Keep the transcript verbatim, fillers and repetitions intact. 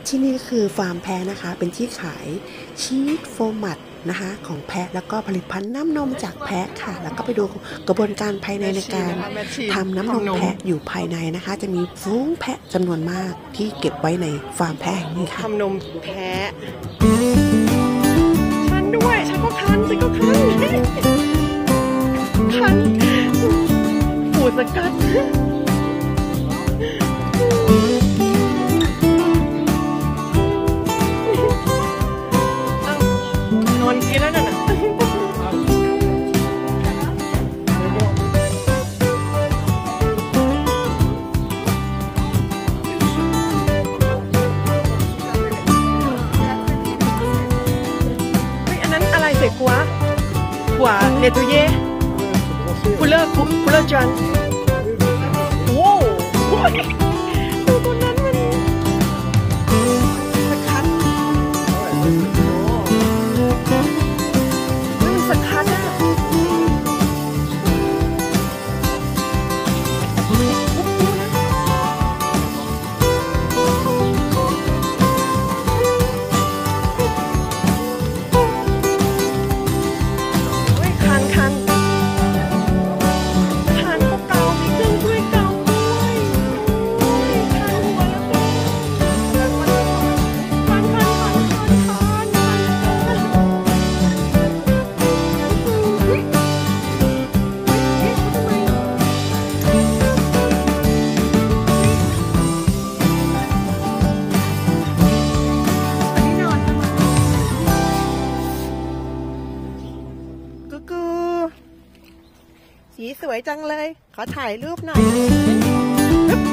ที่นี่คือฟาร์มแพะนะคะเป็นที่ขายชีสโฟมัตนะคะของแพะแล้วก็ผลิตภัณฑ์น้ำนมจากแพะค่ะแล้วก็ไปดูกระบวนการภายในในการทำน้ำนมแพะอยู่ภายในนะคะจะมีฟูงแพะจำนวนมากที่เก็บไว้ในฟาร์มแพะแห่งนี้ค่ะทำนมแพะคันด้วยฉันก็คันฉันก็คันคันปูดสกัดนอนกินแล้วน่ะใส่กัวกัวเนตุเย่คูเลอร์คูเลอร์จันโอ้โหดูตัวนั้นมันสคัดมันสคัดอ่ะสีสวยจังเลยขอถ่ายรูปหน่อย